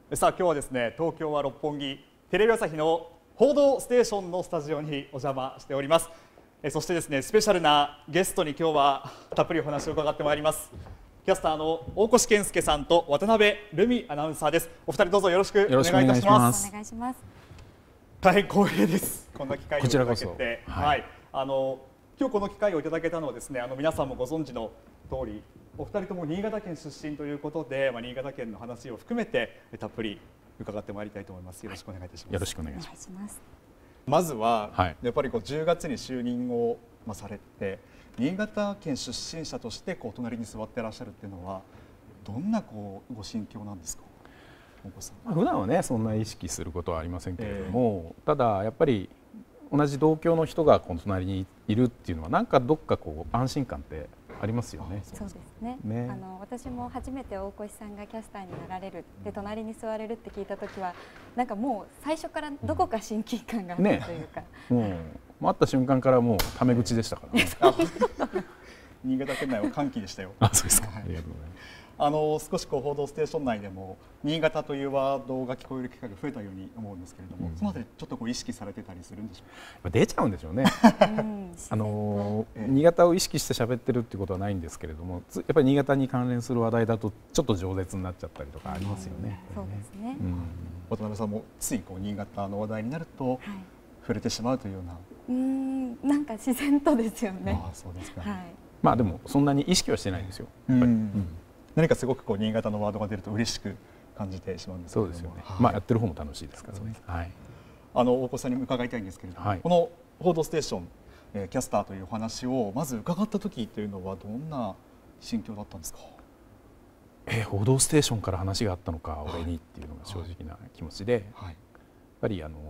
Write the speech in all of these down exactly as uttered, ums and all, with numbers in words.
さあ今日はですね、東京は六本木テレビ朝日の報道ステーションのスタジオにお邪魔しております。えそしてですね、スペシャルなゲストに今日はたっぷりお話を伺ってまいります。キャスターの大越健介さんと渡辺瑠海アナウンサーです。お二人どうぞよろしくお願いいたします。 お願いします。 大変光栄です。こんな機会をいただけて、 はい、 はい、あの今日この機会をいただけたのはですね、あの皆さんもご存知の通り、お二人とも新潟県出身ということで、まあ、新潟県の話を含めてたっぷり伺ってまいりたいと思います。よろしくお願いいたします。 よろしくお願いします。 まずは、 はい、 やっぱりこうじゅうがつに就任を、まあ、されて、新潟県出身者としてこう隣に座っていらっしゃるっていうのはどんなこうご心境なんですか。大越さん。 普段はねそんな意識することはありませんけれども、えー、ただやっぱり同じ同郷の人がこの隣にいるっていうのはなんかどっかこう安心感ってありますよね。 そうですね。 ね、 あの私も初めて大越さんがキャスターになられるで隣に座れるって聞いたときはなんかもう最初からどこか親近感があったというか、 ね、もう会った瞬間からもうタメ口でしたからね。 新潟県内は歓喜でしたよ。 あ、そうですか。ありがとうございます。 あの少しこう報道ステーション内でも新潟というワードが聞こえる機会が増えたように思うんですけれども、うん、そのあたりちょっとこう意識されてたりするんでしょうか。 出ちゃうんでしょうね。あの新潟を意識して喋ってるっていうことはないんですけれども、やっぱり新潟に関連する話題だとちょっと饒舌になっちゃったりとかありますよね。 そうですね。 渡辺さんもついこう新潟の話題になると触れてしまうというような。 うん、なんか自然とですよね。 ああ、そうですか。 はい。 まあでもそんなに意識はしてないんですよ。やっぱり。 何かすごくこう新潟のワードが出ると嬉しく感じてしまうんですけれども。 そうですよね。まあやってる方も楽しいですからね。はい。 あの大越さんに伺いたいんですけれども、はい、この報道ステーション、えー、キャスターというお話をまず伺った時というのはどんな心境だったんですか。 えー、報道ステーションから話があったのか、俺にっていうのが正直な気持ちで、はい、やっぱりあのー、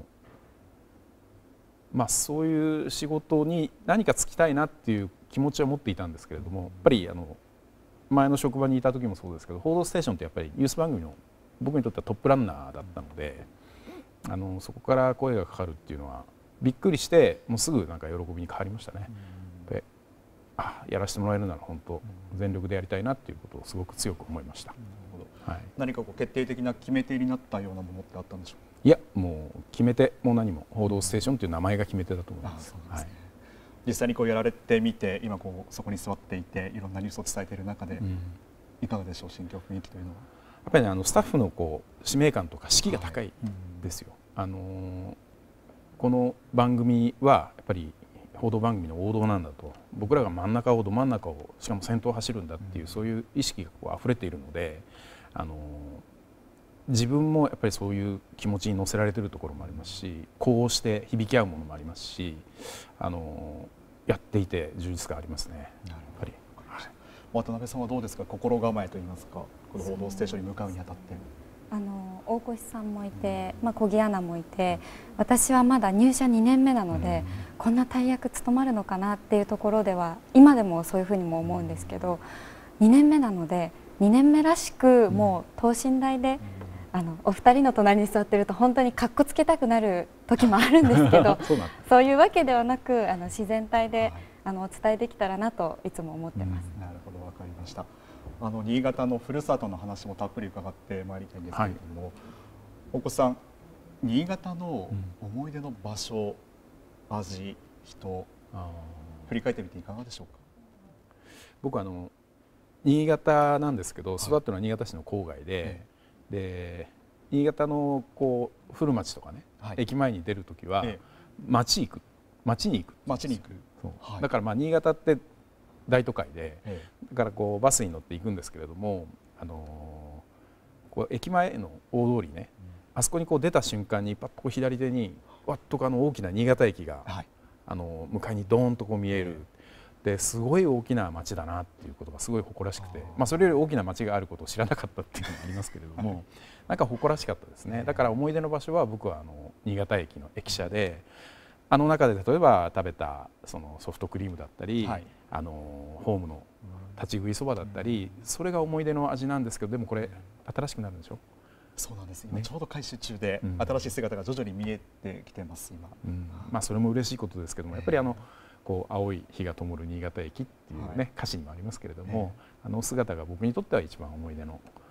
まあそういう仕事に何か就きたいなっていう気持ちは持っていたんですけれども、やっぱりあの前の職場にいた時もそうですけど、報道ステーションってやっぱりニュース番組の僕にとってはトップランナーだったので、あのそこから声がかかるっていうのはびっくりして、もうすぐなんか喜びに変わりましたね。で、あ、やらせてもらえるなら本当全力でやりたいなっていうことをすごく強く思いました。 はい、何かこう決定的な決め手になったようなものってあったんでしょうか。 いや、もう決め手も何も報道ステーションという名前が決め手だと思います。 実際にこうやられてみて、今こうそこに座っていていろんなニュースを伝えている中で、うん、いかがでしょう、心境雰囲気というのは。 やっぱりね、あのスタッフのこう使命感とか士気が高いですよ。はい、あのー、この番組はやっぱり報道番組の王道なんだと、僕らが真ん中をど真ん中をしかも先頭を走るんだっていう、うん、そういう意識がこう溢れているので、あのー、自分もやっぱりそういう気持ちに乗せられているところもありますし、こうして響き合うものもありますし、あのやっていて充実感ありますね。やっぱり。 渡辺さんはどうですか、心構えといいますか、この報道ステーションに向かうにあたって。 あの大越さんもいて、まあ、小木アナもいて、私はまだ入社にねんめなので、うん、こんな大役務まるのかなっていうところでは今でもそういうふうにも思うんですけど、にねんめなのでにねんめらしくもう等身大で、うん、あのお二人の隣に座ってると本当にかっこつけたくなる時もあるんですけどそう, そういうわけではなく、あの自然体で、はい、あのお伝えできたらなといつも思ってます。 うん、なるほど、わかりました。あの新潟のふるさとの話もたっぷり伺ってまいりたいんですけれども、はい、大越さん、新潟の思い出の場所、うん、味、人、振り返ってみていかがでしょうか。 僕はあの新潟なんですけど、育ったのは新潟市の郊外で、はい、で新潟のこう古町とかね、はい、駅前に出るときは、ええ、町行く町に行く町に行く、 はい、だからまあ新潟って大都会で、ええ、だからこうバスに乗って行くんですけれども、あのー、こう駅前の大通りね、うん、あそこにこう出た瞬間にパッとこう左手にわっとあの大きな新潟駅が、はい、あの向かいにドーンとこう見える。ですごい大きな町だなっていうことがすごい誇らしくて、まあ、それより大きな町があることを知らなかったっていうのもありますけれども、はい、なんか誇らしかったですね。だから思い出の場所は僕はあの新潟駅の駅舎で、あの中で例えば食べたそのソフトクリームだったり、はい、あのホームの立ち食いそばだったり、それが思い出の味なんですけど、でもこれ新しくなるんでしょ。 そうなんです。今ちょうど改修中で、ね、新しい姿が徐々に見えてきてます今。うん、 まあそれも嬉しいことですけども、やっぱりあのこう青い日が灯る新潟駅っていうね、はい、歌詞にもありますけれども、あの姿が僕にとっては一番思い出の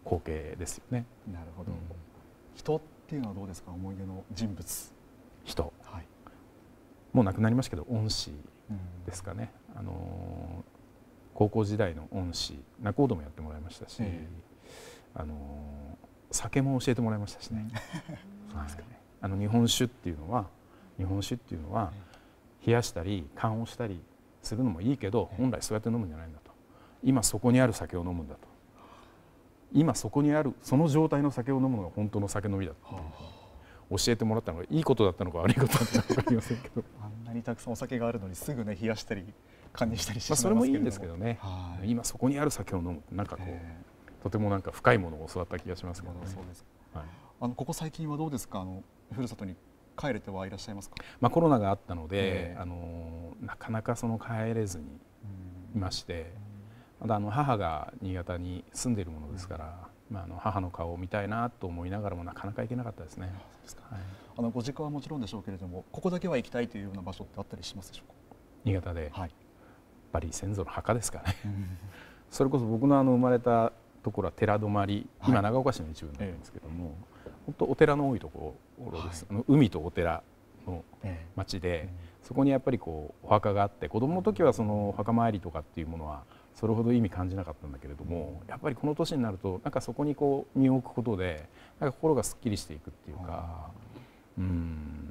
光景ですよね。 なるほど、うん、人っていうのはどうですか、思い出の人物。 人、 はい、 もう亡くなりましたけど恩師ですかね、うん、あの高校時代の恩師仲人もやってもらいましたし、えー、あの酒も教えてもらいましたしね、うん、はい、あの日本酒っていうのは日本酒っていうのは冷やしたり缶をしたりするのもいいけど、本来そうやって飲むんじゃないんだと、今そこにある酒を飲むんだと、今そこにあるその状態の酒を飲むのが本当の酒飲みだと教えてもらったのがいいことだったのか悪いことだったのか分かりませんけどあんなにたくさんお酒があるのにすぐね冷やしたり缶にしたりしてしまいますけれども、まあそれもいいんですけどね、今そこにある酒を飲むってなんかこうとてもなんか深いものを教わった気がしますけどね。そうです、はい、あのここ最近はどうですか、あのふるさとに帰れてはいらっしゃいますか。 まあコロナがあったので、えー、あのなかなかその帰れずにいまして、まだあの母が新潟に住んでいるものですから、まあ、あの母の顔を見たいなと思いながらもなかなか行けなかったですね。 はい、あのご実家はもちろんでしょうけれども、ここだけは行きたいというような場所ってあったりしますでしょうか。 新潟で、はい、やっぱり先祖の墓ですかね、 うん、 それこそ僕のあの生まれたところは寺泊、今長岡市の一部なんですけども、はい、本当お寺の多いところです、はい、海とお寺の町で、ええ、そこにやっぱりこうお墓があって、子どもの時はそのお墓参りとかっていうものはそれほど意味感じなかったんだけれども、やっぱりこの年になるとなんかそこにこう身を置くことでなんか心がすっきりしていくっていうか、うん、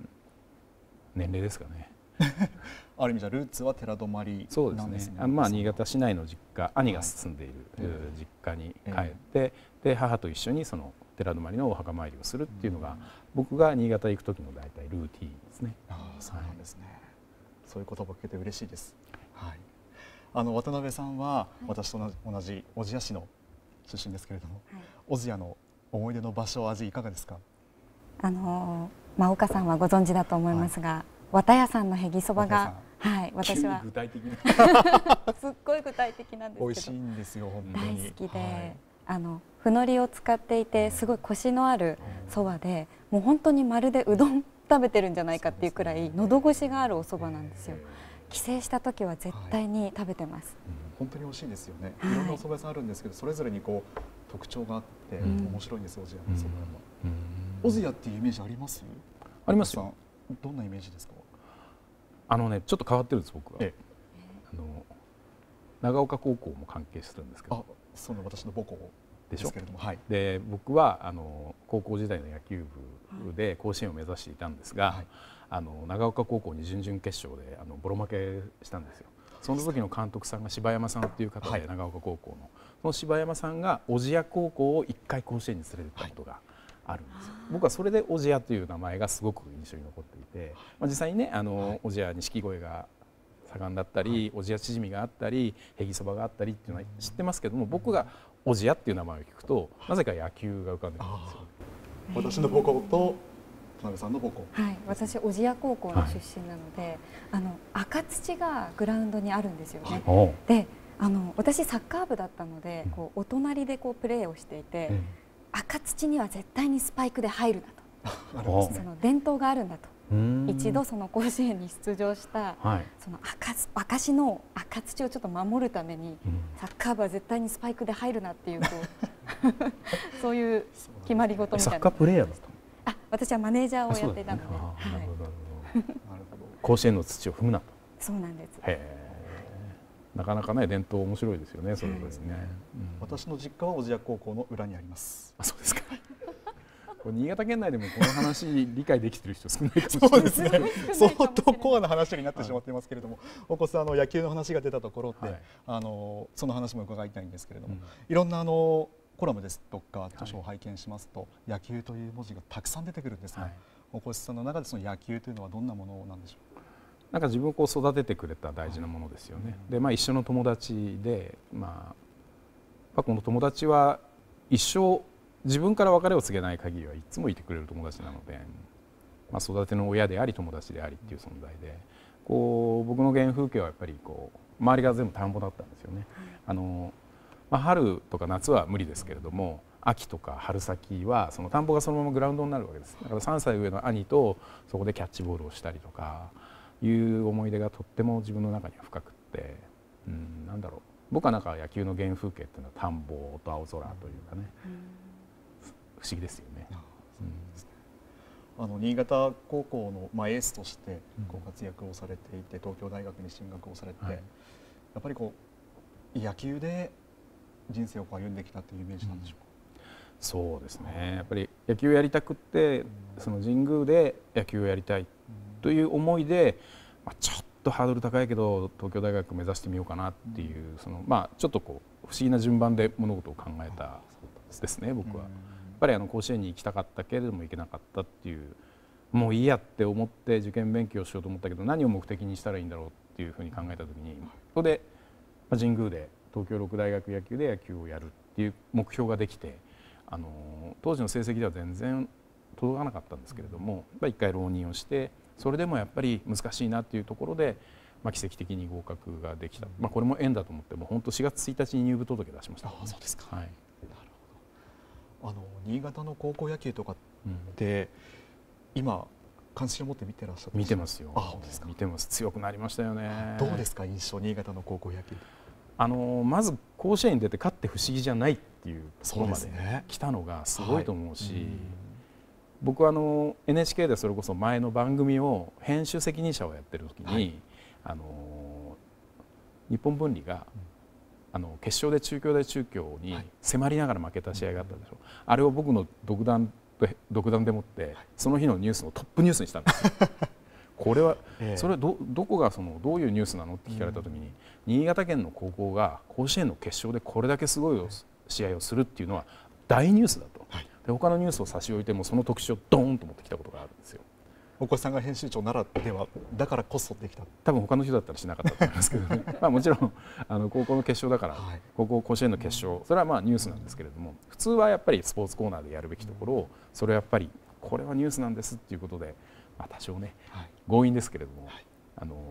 年齢ですかねある意味じゃルーツは寺泊なんですね。 そうですね。あまあ新潟市内の実家、兄が住んでいる実家に帰って、で母と一緒にその寺泊のお墓参りをするっていうのが、僕が新潟行く時の大体ルーティーンですね。 ああ、そうなんですね、はい、そういう言葉を聞けて嬉しいです。はい、あの渡辺さんは、はい、私と同じ小千谷市の出身ですけれども、はい、小千谷の思い出の場所、味いかがですか。 あのまあ岡さんはご存知だと思いますが、はい、綿屋さんのへぎそばが、はい、私は具体的なすっごい具体的なんですけど、 美味しいんですよ、本当に大好きで、はい、あのふのりを使っていてすごいコシのあるそばで、もう本当にまるでうどん食べてるんじゃないかっていうくらい喉越しがあるおそばなんですよ。帰省した時は絶対に食べてます。 はい、うん、本当に美味しいですよね。はい、いろんなお蕎麦屋さんあるんですけど、それぞれにこう特徴があって面白いんです、小千谷の蕎麦屋は。小千谷っていうイメージあります？ ありますよ。 どんなイメージですか？ あのね、ちょっと変わってるんです僕は。ええ、あの長岡高校も関係するんですけど。 あ、その私の母校ですけれども、はい、 で僕はあの高校時代の野球部で甲子園を目指していたんですが、はい、あの長岡高校に準々決勝であのボロ負けしたんですよ。その時の監督さんが柴山さんっていう方で、はい、長岡高校のその柴山さんが小千谷高校を一回甲子園に連れてったことがあるんですよ。僕はそれで小千谷という名前がすごく印象に残っていて、まあ、実際にね、あの、はい、小千谷錦鯉が盛んだったり、はい、小千谷チヂミがあったりへぎそばがあったりっていうのは知ってますけども、僕が小千谷っていう名前を聞くとなぜか野球が浮かんでくるんですよ。 私の母校と田辺さんの母校、 はい、私小千谷高校の出身なので、はい、あの赤土がグラウンドにあるんですよね。はい、で、あの私サッカー部だったので、こうお隣でこうプレーをしていて、うん、赤土には絶対にスパイクで入るなと、その伝統があるんだと。一度その甲子園に出場した、はい、その赤証の赤土をちょっと守るために、うん、サッカー部は絶対にスパイクで入るなっていう、こうそういう決まり事みたいな。 サッカープレーヤーだったあ、私はマネージャーをやっていたので、 甲子園の土を踏むなと。 そうなんです。 へー、なかなかね伝統面白いですよね。そうですね。 うん、私の実家は小千谷高校の裏にあります。 あ、そうですか。新潟県内でもこの話理解できている人少ないかもしれないですね。 相当コアな話になってしまっていますけれども、お子さんの野球の話が出たところで、はい、あのその話も伺いたいんですけれども、うん、いろんなあのコラムですとか著書を拝見しますと、はい、野球という文字がたくさん出てくるんですが、はい、お子さんの中でその野球というのはどんなものなんでしょうか。 なんか自分をこう育ててくれた大事なものですよね。はい、で、まあ、一緒の友達で、まあ、この友達は一生自分から別れを告げない限りはいつもいてくれる友達なので、まあ、育ての親であり友達でありっていう存在で、こう僕の原風景はやっぱりこう周りが全部田んぼだったんですよね。あのまあ、春とか夏は無理ですけれども、秋とか春先はその田んぼがそのままグラウンドになるわけです。だからさんさい上の兄とそこでキャッチボールをしたりとかいう思い出がとっても自分の中には深くって、うん、なんだろう、 僕はなんか野球の原風景っていうのは田んぼと青空というかね、うん、不思議ですよね。 あの新潟高校の、まあ、エースとしてこう活躍をされていて、東京大学に進学をされて、はい、やっぱりこう野球で人生を歩んできたというイメージなんでしょうか。 うん、そうですね、やっぱり野球をやりたくって、うん、その神宮で野球をやりたいという思いで、まあ、ちょっとハードル高いけど東京大学を目指してみようかなっていう、うん、そのまあちょっとこう不思議な順番で物事を考えたですね、僕は。うん、やっぱりあの甲子園に行きたかったけれども行けなかったっていう、もういいやって思って受験勉強しようと思ったけど何を目的にしたらいいんだろうっていうふうに考えた時に、ここで神宮で東京六大学野球で野球をやるっていう目標ができて、あの当時の成績では全然届かなかったんですけれども、やっぱり一回浪人をしてそれでもやっぱり難しいなっていうところで、まあ、奇跡的に合格ができた、まあ、これも縁だと思ってもう本当しがつついたちに入部届出しました、ね。 あ、そうですか。 はい、 あの新潟の高校野球とかって、うん、今関心を持って見てらっしゃる。 見てますよ。 あ、そうですか。 見てます。強くなりましたよね。 どうですか、印象、新潟の高校野球。 あのまず甲子園に出て勝って不思議じゃないっていうところまで来たのがすごいと思うし、はい、うん、僕はあの エヌエイチケー でそれこそ前の番組を編集責任者をやってる時に、はい、あの日本文理が、うん、あの決勝で中京大中京に迫りながら負けた試合があったでしょ、はい、あれを僕の独断独断でもってその日のニュースのトップニュースにしたんですよ。これは、それ ど, どこがそのどういうニュースなのって聞かれた時に、うん、新潟県の高校が甲子園の決勝でこれだけすごい試合をするっていうのは大ニュースだと、はい、で他のニュースを差し置いてもその特集をドーンと持ってきたことがあるんですよ。 大越さんが編集長ならではだからこそできた。 多分他の人だったらしなかったと思いますけどねまあもちろんあの高校の決勝だから、はい、高校甲子園の決勝、それはまあニュースなんですけれども、普通はやっぱりスポーツコーナーでやるべきところを、それはやっぱりこれはニュースなんですっていうことで、まあ、多少ね、はい、強引ですけれども、はい、あの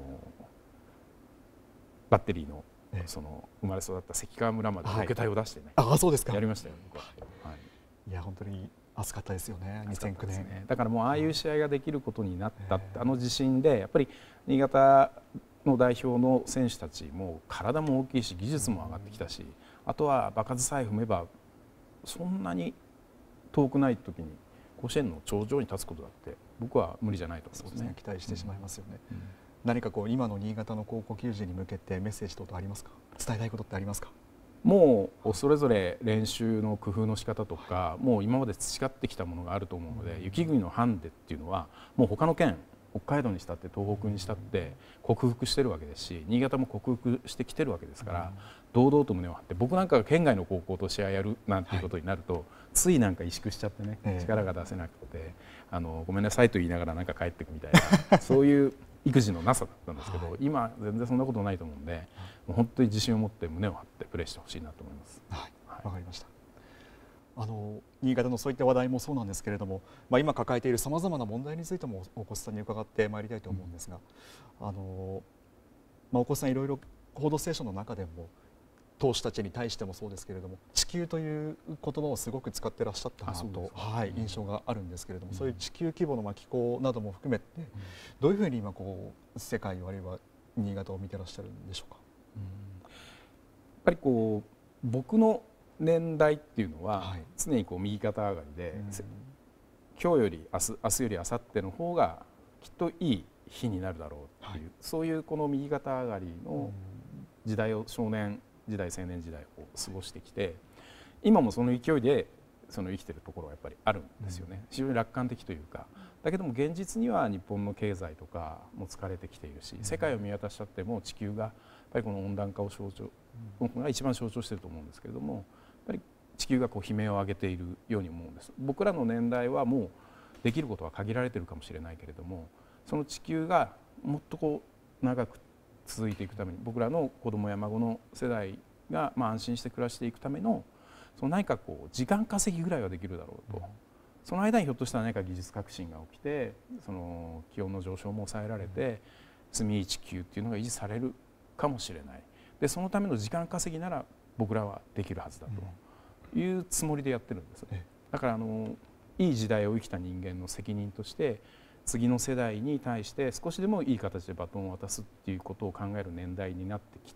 バッテリーのその生まれ育った関川村まで受け体を出してね、 はい、あ、そうですか。 やりましたよ、僕は。 はい、いや本当に熱かったですよね、にせんきゅうねん。 ね、だからもうああいう試合ができることになったって、あの自信でやっぱり新潟の代表の選手たちも体も大きいし技術も上がってきたし、あとは場数さえ踏めばそんなに遠くない時に甲子園の頂上に立つことだって僕は無理じゃないと思いますね。 そうですね、期待してしまいますよね。うんうん、何かこう今の新潟の高校球児に向けてメッセージ等々ありますか？伝えたいことってありますか？ もうそれぞれ練習の工夫の仕方とか、もう今まで培ってきたものがあると思うので、雪国のハンデっていうのはもう他の県、北海道にしたって東北にしたって克服してるわけですし、新潟も克服してきてるわけですから、堂々と胸を張って、僕なんかが県外の高校と試合やるなんていうことになると、はい、ついなんか萎縮しちゃってね、力が出せなくて、あのごめんなさいと言いながらなんか帰ってくみたいなそういう育児のなさだったんですけど、はい、今全然そんなことないと思うんで、もう本当に自信を持って胸を張ってプレーしてほしいなと思います。 はい、わ、はい、かりました。あの新潟のそういった話題もそうなんですけれども、まあ、今抱えているさまざまな問題についても大越さんに伺ってまいりたいと思うんですが、うん、あのまあ、大越さんいろいろ報道ステーションの中でも投手たちに対してもそうですけれども、地球という言葉をすごく使ってらっしゃったなと、はい、印象があるんですけれども、うん、そういう地球規模の気候なども含めて、うん、どういうふうに今こう世界あるいは新潟を見てらっしゃるんでしょうか？うん、やっぱりこう僕の年代っていうのは、はい、常にこう右肩上がりで、うん、今日より明日、明日より明後日の方がきっといい日になるだろうっていう、はい、そういうこの右肩上がりの時代を、少年時代青年時代を過ごしてきて、今もその勢いでその生きてるところはやっぱりあるんですよね、うん、非常に楽観的というか。だけども現実には日本の経済とかも疲れてきているし、世界を見渡しちゃっても地球がやっぱりこの温暖化を象徴、僕が一番象徴していると思うんですけれども、やっぱり地球がこう悲鳴を上げているように思うんです。僕らの年代はもうできることは限られているかもしれないけれども、その地球がもっとこう長く続いていくために、僕らの子供や孫の世代がまあ安心して暮らしていくための、その何かこう時間稼ぎぐらいはできるだろうと、うん、その間にひょっとしたら何か技術革新が起きて、その気温の上昇も抑えられて、住みいい地球っていうのが維持されるかもしれない。でそのための時間稼ぎなら僕らはできるはずだというつもりでやってるんです。だからあのいい時代を生きた人間の責任として、次の世代に対して少しでもいい形でバトンを渡すっていうことを考える年代になってきたっ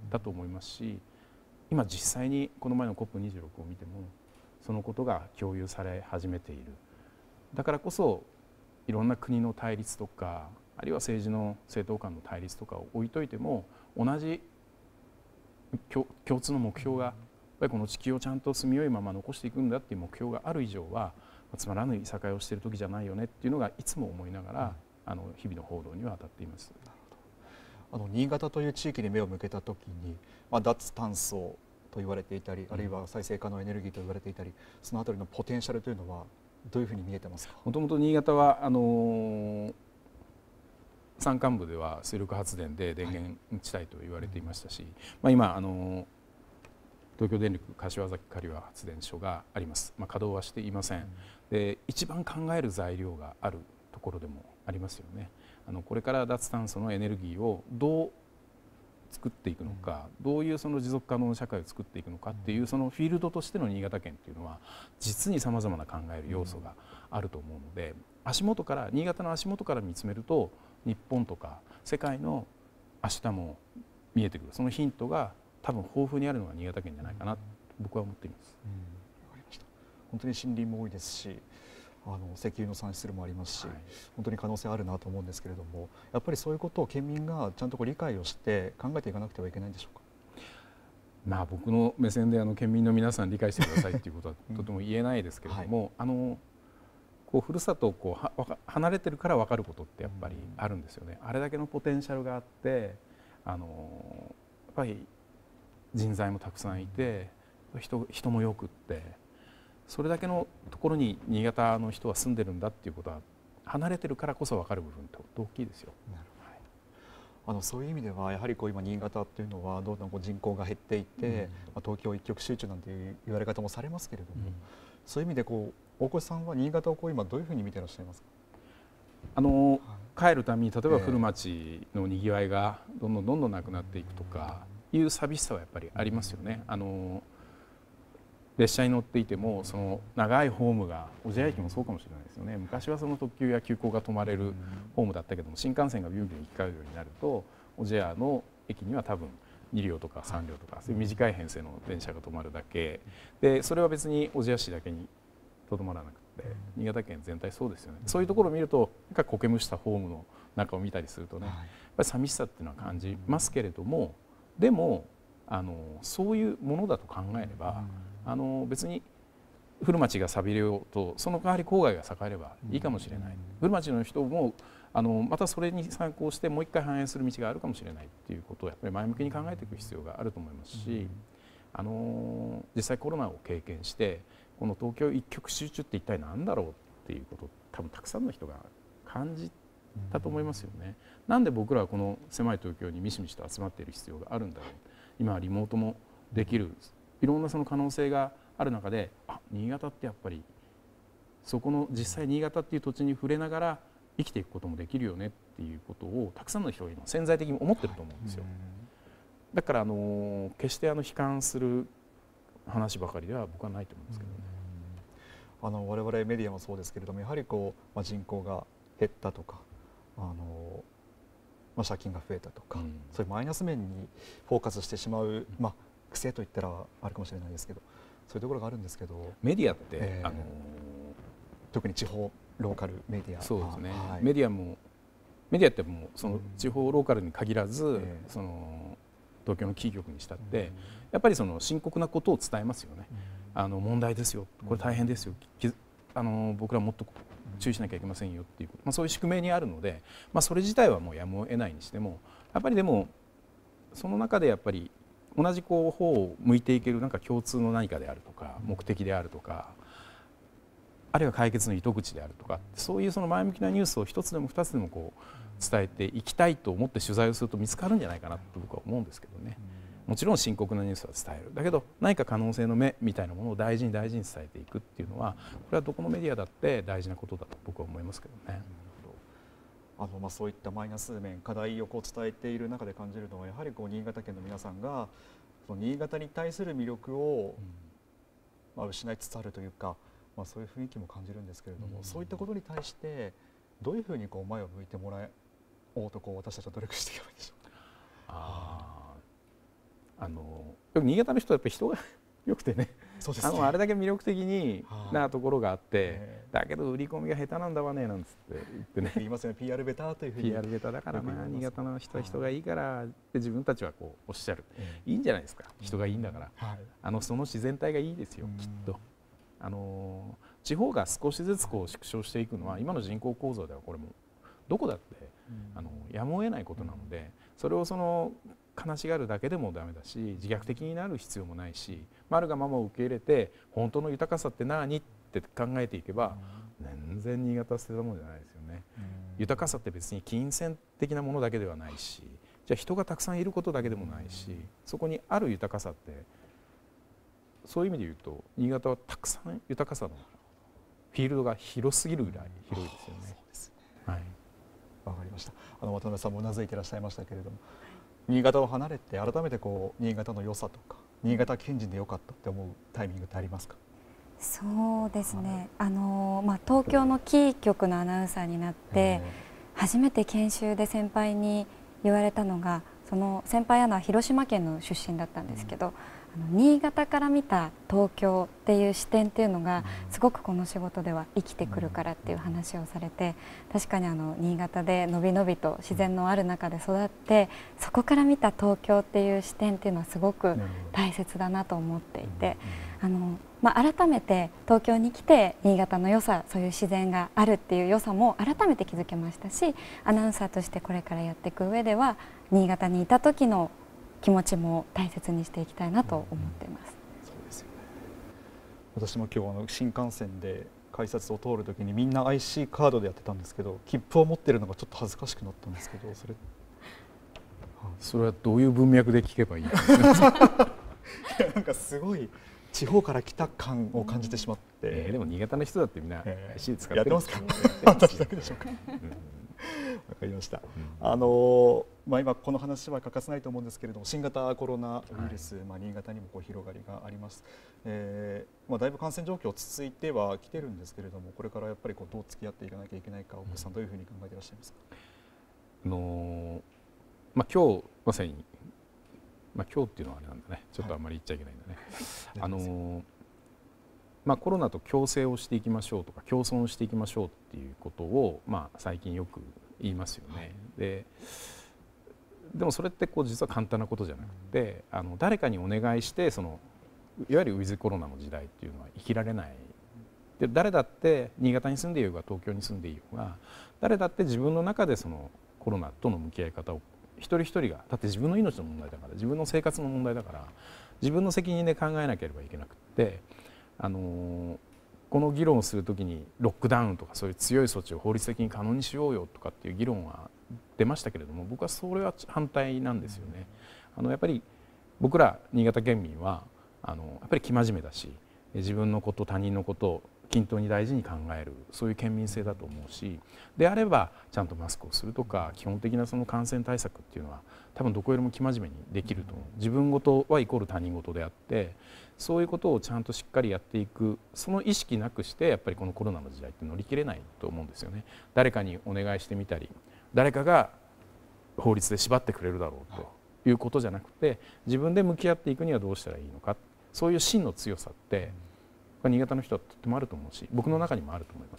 だと思いますし、今実際にこの前の コップにじゅうろく を見てもそのことが共有され始めている。だからこそいろんな国の対立とか、あるいは政治の政党間の対立とかを置いといても、同じ共通の目標がやっぱりこの地球をちゃんと住みよいまま残していくんだっていう目標がある以上は、つまらぬいさかいをしている時じゃないよねっていうのがいつも思いながら、うん、あの日々の報道には当たっています。 あの新潟という地域に目を向けた時に、まあ、脱炭素と言われていたり、あるいは再生可能エネルギーと言われていたり、そのあたりのポテンシャルというのはどういうふうに見えてますか。 もともと新潟はあのー、山間部では水力発電で電源地帯と言われていましたし、はい、まあ、今あのー、東京電力柏崎刈羽発電所があります。まあ、稼働はしていません。で、一番考える材料があるところでもありますよね。あのこれから脱炭素のエネルギーをどう作っていくのか、どういうその持続可能な社会を作っていくのかっていうそのフィールドとしての新潟県っていうのは実にさまざまな考える要素があると思うので、足元から新潟の足元から見つめると日本とか世界の明日も見えてくる、そのヒントが多分豊富にあるのが新潟県じゃないかなと僕は思っています。 うん、わかりました。本当に森林も多いですし、あの石油の産出もありますし、はい、本当に可能性あるなと思うんですけれども、やっぱりそういうことを県民がちゃんとこう理解をして考えていかなくてはいけないんでしょうか。 まあ僕の目線であの県民の皆さん理解してくださいということはとても言えないですけれども、うん、はい、あのこうふるさとをこうは離れてるから分かることってやっぱりあるんですよね。うん、あれだけのポテンシャルがあって、あのやっぱり人材もたくさんいて、人, 人もよくって。それだけのところに新潟の人は住んでるんだっていうことは離れてるからこそ分かる部分って大きいですよ。なるほど。はい、 あのそういう意味ではやはりこう今新潟っていうのはどんどんこう人口が減っていって、うん、まあ、東京一極集中なんていう言われ方もされますけれども、うん、そういう意味でこう大越さんは新潟をこう今どういうふうに見ていらっしゃいますか。 あの、はい、帰るために例えば古町のにぎわいがどんどんどんどんなくなっていくとかいう寂しさはやっぱりありますよね。あの列車に乗っていてもその長いホームが小千谷駅もそうかもしれないですよね。昔はその特急や急行が止まれるホームだったけども、新幹線がビュンビュン行き交うようになると小千谷の駅には多分に両とかさん両とかそういう短い編成の電車が止まるだけで、それは別に小千谷市だけにとどまらなくて新潟県全体そうですよね。そういうところを見るとなんか苔むしたホームの中を見たりするとね、やっぱり寂しさっていうのは感じますけれども、でもあのそういうものだと考えれば、あの別に古町が寂れようとその代わり郊外が栄えればいいかもしれない、古町の人もあのまたそれに参考してもう一回反映する道があるかもしれないっていうことをやっぱり前向きに考えていく必要があると思いますし、あの実際コロナを経験してこの東京一極集中って一体何だろうっていうことを多分たくさんの人が感じたと思いますよね。なんで僕らはこの狭い東京にミシミシと集まっている必要があるんだろう。今はリモートもできる、いろんなその可能性がある中で、あ、新潟ってやっぱりそこの実際新潟っていう土地に触れながら生きていくこともできるよねっていうことをたくさんの人が今潜在的に思ってると思うんですよ。だからあの決してあの悲観する話ばかりでは僕はないと思うんですけどね。 あの我々メディアもそうですけれども、やはりこう、まあ、人口が減ったとか、あのまあ、借金が増えたとか、うん、そういうマイナス面にフォーカスしてしまう、まあ、癖といったらあるかもしれないですけど、そういうところがあるんですけど、 メディアって、 えー、 あの特に地方ローカルメディア、 そうですね、 はい、 メディアもメディアってもうその地方ローカルに限らず、うん、その東京のキー局にしたって、うん、やっぱりその深刻なことを伝えますよね。うん、あの問題ですよ、これ大変ですよ、うん、あの僕らもっと注意しなきゃいけませんよっていう、まあ、そういう宿命にあるので、まあ、それ自体はもうやむを得ないにしても、やっぱりでもその中でやっぱり同じこう方を向いていけるなんか共通の何かであるとか目的であるとか、あるいは解決の糸口であるとか、そういうその前向きなニュースを一つでも二つでもこう伝えていきたいと思って取材をすると見つかるんじゃないかなと僕は思うんですけどね。もちろん深刻なニュースは伝える、だけど何か可能性の目みたいなものを大事に大事に伝えていくっていうのは、これはどこのメディアだって大事なことだと僕は思いますけどね。 あのまあそういったマイナス面、課題をこう伝えている中で感じるのは、やはりこう新潟県の皆さんがその新潟に対する魅力をまあ失いつつあるというか、まあそういう雰囲気も感じるんですけれども、そういったことに対してどういうふうにこう前を向いてもらおうとこう私たちは努力していけばいいでしょうか。 ああの新潟の人はやっぱり人が良くてね、 そうですね、 あのあれだけ魅力的になところがあって、 えー、 だけど売り込みが下手なんだわねなんつって言ってね言いますよね、 ピーアール ベターというふうに。 ピーアール ベタだからまあ新潟の人は人がいいからって自分たちはこうおっしゃる、えー、いいんじゃないですか、人がいいんだから、はい、あのその自然体がいいですよ、きっと。あの地方が少しずつこう縮小していくのは今の人口構造ではこれもどこだってあのやむを得ないことなので、それをその悲しがるだけでもダメだし、自虐的になる必要もないし、あるがままを受け入れて本当の豊かさって何って考えていけば全然新潟捨てたものじゃないですよね。豊かさって別に金銭的なものだけではないし、じゃあ人がたくさんいることだけでもないし、そこにある豊かさってそういう意味で言うと新潟はたくさん豊かさのフィールドが広すぎるぐらい広いですよね。そうですね。はい。 わかりました。あの渡辺さんもうなずいていらっしゃいましたけれども、新潟を離れて改めてこう新潟の良さとか新潟県人で良かったって思うタイミングってありますか？ そうですね、はい、あのまあ、東京のキー局のアナウンサーになって初めて研修で先輩に言われたのが、その先輩アナは広島県の出身だったんですけど、うんあの新潟から見た東京っていう視点っていうのがすごくこの仕事では生きてくるからっていう話をされて、確かにあの新潟でのびのびと自然のある中で育って、そこから見た東京っていう視点っていうのはすごく大切だなと思っていて、あの、まあ、改めて東京に来て新潟の良さ、そういう自然があるっていう良さも改めて気づけましたし、アナウンサーとしてこれからやっていく上では新潟にいた時の気持ちも大切にしていきたいなと思っています。 そうですよね。私も今日あの新幹線で改札を通るときにみんな アイシー カードでやってたんですけど、切符を持ってるのがちょっと恥ずかしくなったんですけど、それそれはどういう文脈で聞けばいいんですか？ なんかすごい地方から来た感を感じてしまって、 えー、でも新潟の人だってみんな アイシー 使ってるんですか？私だけでしょうか？わかりました。うん、あのまあ今この話は欠かせないと思うんですけれども、新型コロナウイルス、はい、まあ新潟にもこう広がりがあります。えー、まあだいぶ感染状況落ち着いてはきてるんですけれども、これからやっぱりこうどう付き合っていかなきゃいけないか、大越さんどういうふうに考えていらっしゃいますか？ あのー、まあ今日まさにまあ今日っていうのはあれなんだね。ちょっとあんまり言っちゃいけないんだね。はい、あのー。まあ、コロナと共生をしていきましょうとか共存していきましょうっていうことを、まあ、最近よく言いますよね。はい、で, でもそれってこう実は簡単なことじゃなくて、あの誰かにお願いしてそのいわゆるウィズコロナの時代っていうのは生きられない。で誰だって新潟に住んでいようが東京に住んでいようが誰だって自分の中でそのコロナとの向き合い方を一人一人が、だって自分の命の問題だから自分の生活の問題だから自分の責任で考えなければいけなくって、あのこの議論をするときにロックダウンとかそういう強い措置を法律的に可能にしようよとかっていう議論は出ましたけれども、僕はそれは反対なんですよね。あのやっぱり僕ら新潟県民はあのやっぱり生真面目だし、自分のこと他人のことを均等に大事に考える、そういう県民性だと思うし、であればちゃんとマスクをするとか基本的なその感染対策っていうのは多分どこよりも生真面目にできると思う。自分事はイコール他人事であって、そういうことをちゃんとしっかりやっていく、その意識なくしてやっぱりこのコロナの時代って乗り切れないと思うんですよね。誰かにお願いしてみたり誰かが法律で縛ってくれるだろうということじゃなくて、自分で向き合っていくにはどうしたらいいのか、そういう芯の強さって新潟の人はとってもあると思うし、僕の中にもあると思います。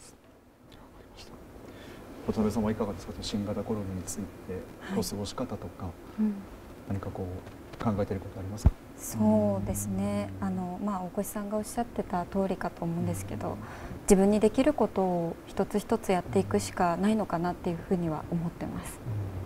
渡辺さんはいかがですか？新型コロナについてお過ごし方とか、はいうん、何かこう考えていることありますか？ そうですね、あの、まあ、大越さんがおっしゃってた通りかと思うんですけど、自分にできることを一つ一つやっていくしかないのかなっていうふうには思ってます。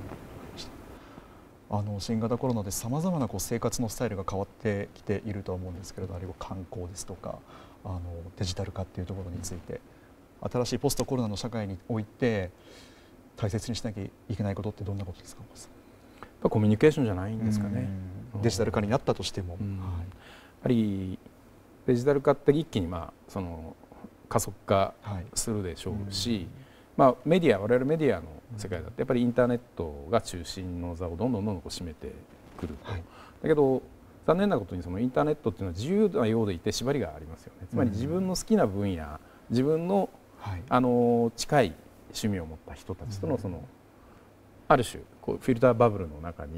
あの新型コロナでさまざまなこう生活のスタイルが変わってきていると思うんですけれど、あるいは観光ですとかあのデジタル化っていうところについて、新しいポストコロナの社会において大切にしなきゃいけないことってどんなことですか？ やっぱコミュニケーションじゃないんですかね。 デジタル化になったとしても、はい、 やっぱりデジタル化って一気にまあその加速化するでしょうし、はいまあ、メディア我々メディアの世界だってやっぱりインターネットが中心の座をどんどんどんどん占めてくると、はい、だけど残念なことにそのインターネットっていうのは自由なようでいて縛りがありますよね。つまり自分の好きな分野、自分の、はい、あの近い趣味を持った人たちとのそのある種こうフィルターバブルの中に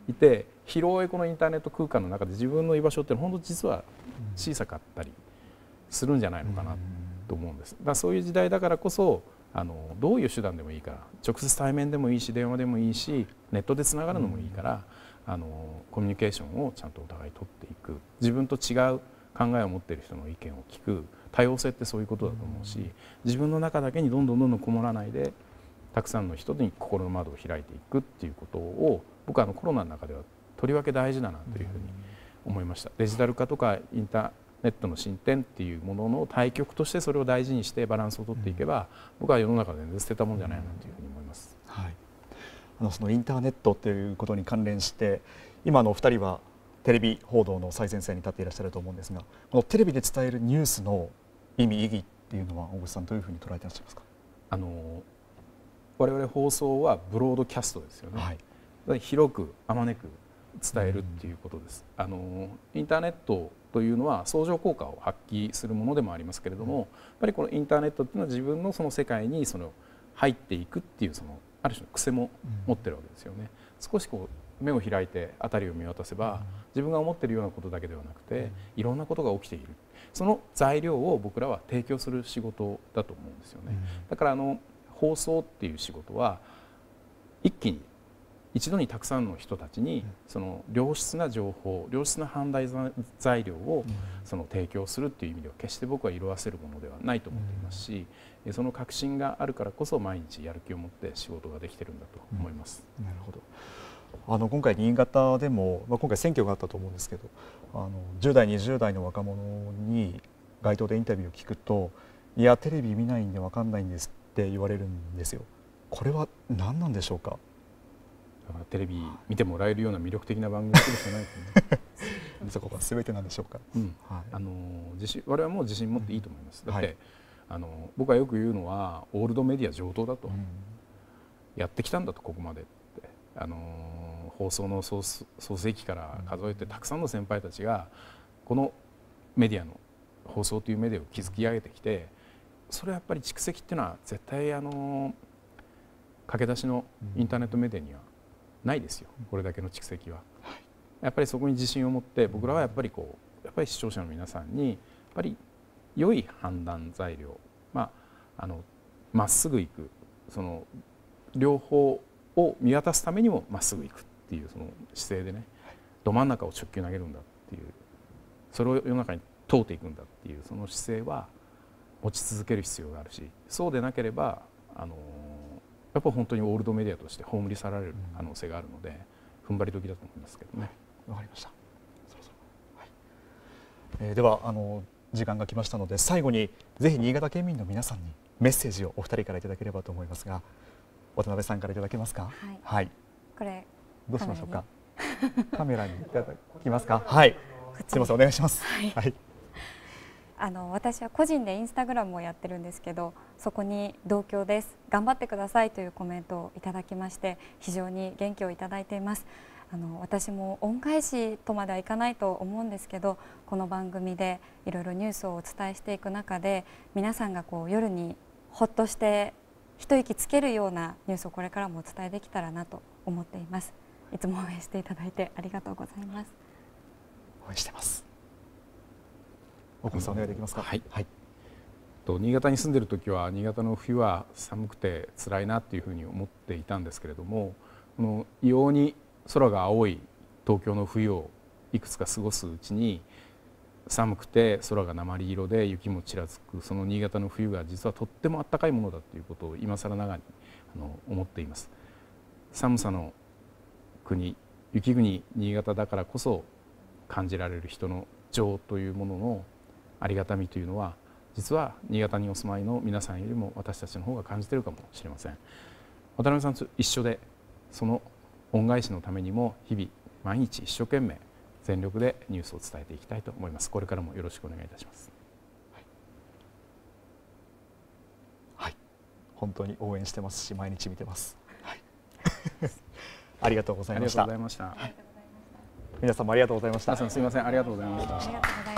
いて、広いこのインターネット空間の中で自分の居場所って本当実は小さかったりするんじゃないのかなと思うんです。だからそういう時代だからこそ、あのどういう手段でもいいから、直接対面でもいいし電話でもいいしネットでつながるのもいいから、あのコミュニケーションをちゃんとお互い取っていく、自分と違う考えを持っている人の意見を聞く、多様性ってそういうことだと思うし、自分の中だけにどんどんどんどんこもらないでたくさんの人に心の窓を開いていくっていうことを、僕はあのコロナの中ではとりわけ大事だなというふうに思いました。デジタル化とかインターネットの進展っていうものの対極としてそれを大事にしてバランスを取っていけば、僕は世の中で全然捨てたもんじゃないなというふうに思います。 はい、あのそのインターネットということに関連して今のお二人はテレビ報道の最前線に立っていらっしゃると思うんですが、このテレビで伝えるニュースの意味意義っていうのは大越さんどういうふうに捉えていらっしゃいますか？あの我々放送はブロードキャストですよね、はい、広くあまねく伝えるっていうことです、うん、あのインターネットというのは相乗効果を発揮するものでもありますけれども、うん、やっぱりこのインターネットっていうのは自分のその世界にその入っていくっていうそのある種の癖も持ってるわけですよね、うん、少しこう目を開いて辺りを見渡せば、うん、自分が思っているようなことだけではなくて、うん、いろんなことが起きている、その材料を僕らは提供する仕事だと思うんですよね、うん、だからあの放送っていう仕事は一気に一度にたくさんの人たちにその良質な情報、良質な判断材料をその提供するっていう意味では決して僕は色あせるものではないと思っていますし、その確信があるからこそ毎日やる気を持って仕事ができてるんだと思います。 うん、なるほど。あの今回新潟でも、まあ、今回選挙があったと思うんですけど、あのじゅう代にじゅう代の若者に街頭でインタビューを聞くと、いやテレビ見ないんで分かんないんですって言われるんですよ。これは何なんでしょうか？ テレビ見てもらえるような魅力的な番組するしかないですね。 そこが全てなんでしょうか？ うんはい、あの自信我々も自信持っていいと思います。だって、はい、あの僕はよく言うのはオールドメディア上等だと、うん、やってきたんだとここまでって、あの放送の創世期から数えてたくさんの先輩たちがこのメディアの放送というメディアを築き上げてきて、それはやっぱり蓄積っていうのは絶対あの駆け出しのインターネットメディアにはないですよ、これだけの蓄積は。やっぱりそこに自信を持って僕らはやっぱりこうやっぱり視聴者の皆さんにやっぱり良い判断材料、まああのまっすぐ行く、その両方を見渡すためにもまっすぐ行くっていうその姿勢でね、ど真ん中を直球投げるんだっていう、それを世の中に通っていくんだっていうその姿勢は持ち続ける必要があるし、そうでなければあのやっぱり本当にオールドメディアとして葬り去られる可能性があるので、踏ん張り時だと思いますけどね。 わかりました。そろそろ、はいえー、ではあの時間が来ましたので、最後にぜひ新潟県民の皆さんにメッセージをお二人からいただければと思いますが、渡辺さんからいただけますか？はい。はい、これどうしましょうか？カメラにいただきますか？はい。すみません、お願いします。はい。はい、 あの私は個人でインスタグラムをやってるんですけど、そこに同郷です、頑張ってくださいというコメントをいただきまして、非常に元気をいただいています。あの私も恩返しとまではいかないと思うんですけど、この番組でいろいろニュースをお伝えしていく中で、皆さんがこう夜にほっとして一息つけるようなニュースをこれからもお伝えできたらなと思っています。いつも応援していただいてありがとうございます。 応援してます。大久保さんお願いできますか？ はい、はい、と新潟に住んでいる時は新潟の冬は寒くて辛いなっていうふうに思っていたんですけれども、この異様に空が青い東京の冬をいくつか過ごすうちに、寒くて空が鉛色で雪もちらつくその新潟の冬が実はとっても暖かいものだということを今更ながらにあの思っています。寒さの国、雪国新潟だからこそ感じられる人の情というもののありがたみというのは、実は新潟にお住まいの皆さんよりも私たちの方が感じているかもしれません。渡辺さんと一緒で、その恩返しのためにも日々毎日一生懸命全力でニュースを伝えていきたいと思います。これからもよろしくお願いいたします。 はい、はい、本当に応援してますし毎日見てます。はい、ありがとうございました。 ありがとうございました。 皆さんもありがとうございました。 皆さんすみません、ありがとうございました。